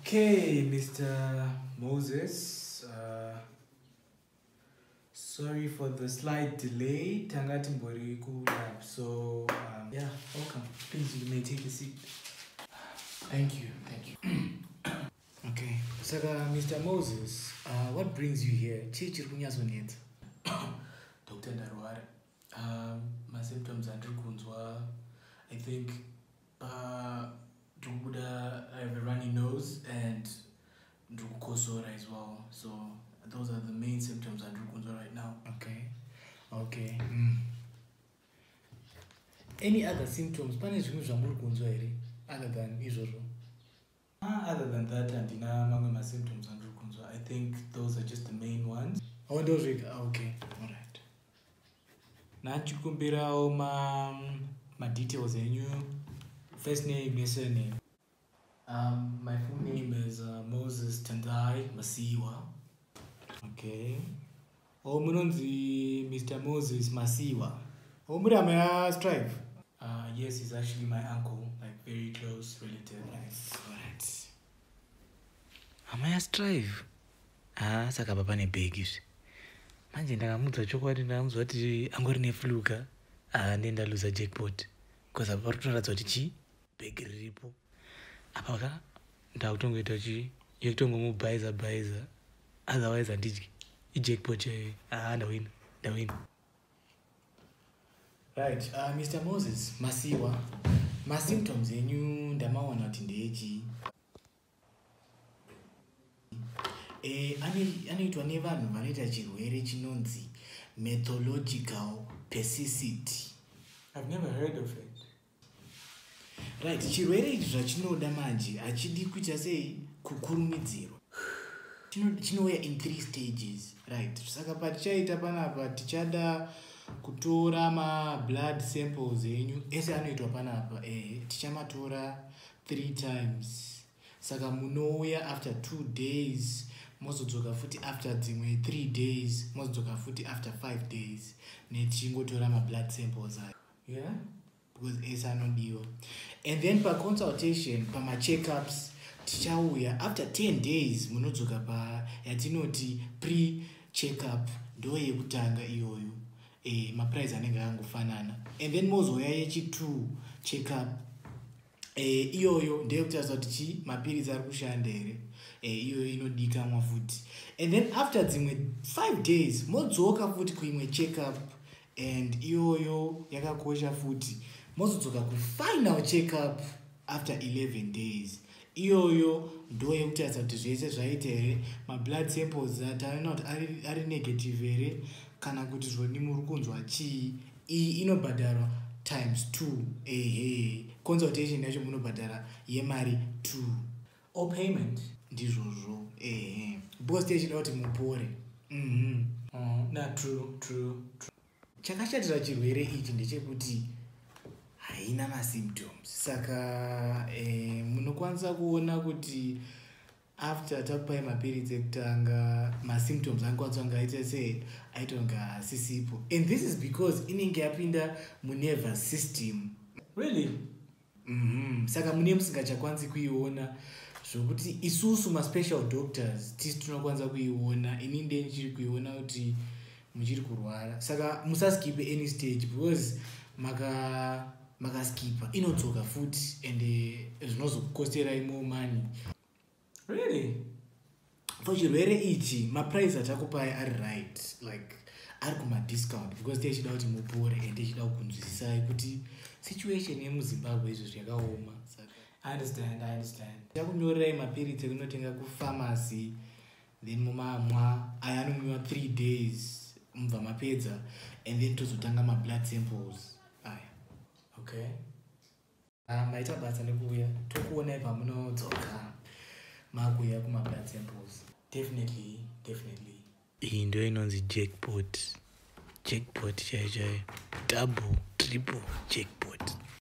Okay, Mr. Moses. Sorry for the slight delay. Tangati Mbori lab. So, yeah, welcome. Please, you may take a seat. Thank you. Okay. Saka, Mr. Moses, what brings you here? Dr. Narwar. My symptoms are Drukunzwa. I think I have a runny nose and Drukosora as well. So those are the main symptoms of Drukunzwa right now. Okay. Any other symptoms? Other than izvozvo? Other than that, and my symptoms are Drukunzwa. I think those are just the main ones. Oh, those are okay. All right. Nachikumbira my details and you. First name and surname. My full name is Moses Tendai Masiwa. Okay. Munonzi Mr. Moses Masiwa. Murama Strive. Yes, he's actually my uncle, like very close relative. Nice. Alright. Amaya Strive. Saka papa ne big izvi. Manje ndakamudza chokwadi ndakamudza kuti angori nefluka. Ndenda loser jackpot. Because apa parikutoratidza kuti chi big riripo. Apa ndakutongoita chi yekutongomubhaiza. Otherwise handidyi ijackpot chayo. Ndawina. Right, Mr. Moses Masiwa, my symptoms enyu ndamaona kuti ndechi. Anoitwa nevanhu vanoita chirwere chinonzi methodological persicity. I've never heard of it. Right, chirwere ichi zvachinoda manje hachidi kuita sei kukurumidzirwa. Chinouya in 3 stages. Right, saka patichaita panapa tichada kutora blood samples enyu ese anoitwa panapa tichamatora 3 times. Saka munouya after 2 days, mozodzoka futi after dzimwe 3 days, mozodzoka futi after 5 days. Netichingotora blood samples ayo. Yeah? Because ese anodiwa. And then per consultation, checkups, tichauya after 10 days munodzoka yatinoti pre-checkup ndo yekutanga iyoyo. Maprice anenge angofanana. And then mozouya yechi2 checkup. Iyoyo ndeyekutaridza kuti mapirizi ari kushanda here. Iyoyo inodikanwa futi. And then after dzimwe 5 days modzoka futi kuimwe checkup. And iyoyo yakakosha futi. Mozodzoka kufinal checkup after 11 days. Iyoyo ndo yekutaridza kuti zvese zvaita here. Blood samples ataona kuti ari negative here. Kana kuti zvoni muri kunzwa chii. Iyi inobhadharwa times 2. Consultation yacho munobhadhara yemari 2. Payment ndizvozvo. Because tichida kuti mupore. True. Chakashatira chirwere ichi ndechekuti haina masymptoms. Saka munokwanisa kuona kuti after takupai mapiritsi ekutanga masymptoms angakwanisa ngaita sei aitonga sisipo. And this is because inenge yapinda munervous system. Really? Saka mune musingachakwanisi kuiona zvokuti isusu maspecial doctors tisi tinokwanisa kuiona. Ini ndichiri kuiona kuti muchiri kurwara. Saka musaskipe any stage because makaskipa inodzoka futi and zvinozokukosterai more money. Really? For chirwere ichi maprice atakupai ari right, like ari kumadiscount because tichida kuti mupore and tichida kukunzwisisai kuti situation yemuZimbabwe izvo yakaoma. I understand. Takunyorerai mapiritsi ekunotenga kupharmacy, then mumamwa aya anomwiwa 3 days mubva mapedza, and then tozotanga blood samples aya. Okay. Maita basa nekuuya tokuonai pamunodzoka makuya blood samples. Definitely. Iyi ndio inonzi jackpot chaiyo. Double, triple jackpot.